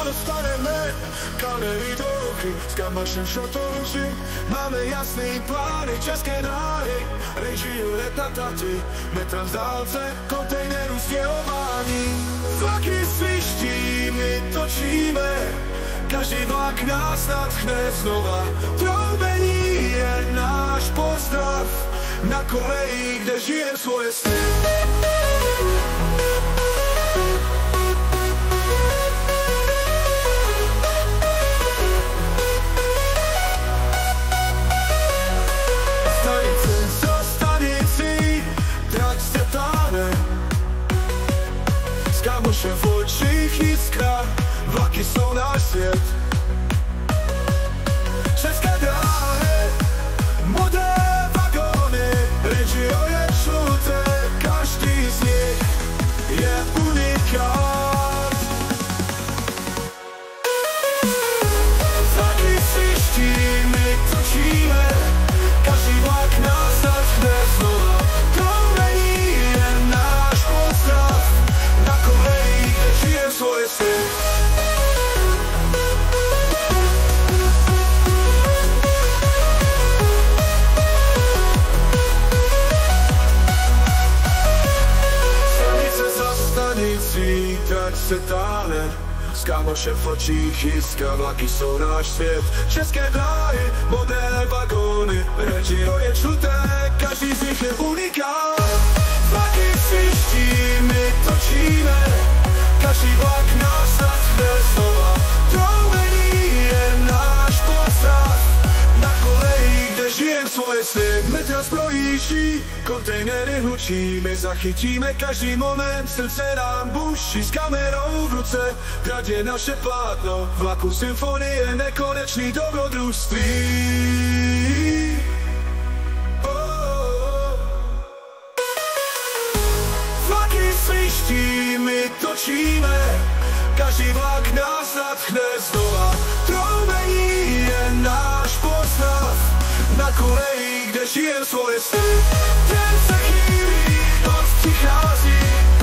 dostaneme kalery do ruky. Z Kamašem čo to ruší, máme jasný plány, české dráhy, režijú let na taty, metr v dálce, kontejneru stěhování. Vlaky sviští, my točíme, každý vlak nás nadchne znova. Troubení je náš pozdrav, na koleji, kde žijem svoje sny. Stanice za stanicí, trať se táhne, s Kamošem v očích jiskra, vlaky jsou náš svět. České dráhy, modé vagóny, regio je žluté, každý z nich je unikát. Vlaky sviští, my točíme, každý vlak nás nadchne znova. Troubení je náš pozdrav, na koleji, kde žijem svoje sny. Trať se táhne, s Kamošem v očích jiskra, vlaky jsou náš svět. České dráhy, modé vagóny, regio je žluté, každý z nich je unikát. Vlaky sviští, my točíme, každý vlak nás nadchne znova. Troubení je náš pozdrav, na koleji, kde žijem svoje sny. Metro projíždí, kontejnery hlučí, my zachytíme každý moment, srdce nám buší. S kamerou v ruce, trať je naše plátno, vlaku symfonie, nekonečný dobrodružství. Vlaky sviští, my točíme, každý vlak nás nadchne znova. Troubení je náš pozdrav, na koleji, kde žijem svoje sny. Den se chýlí, noc přichází,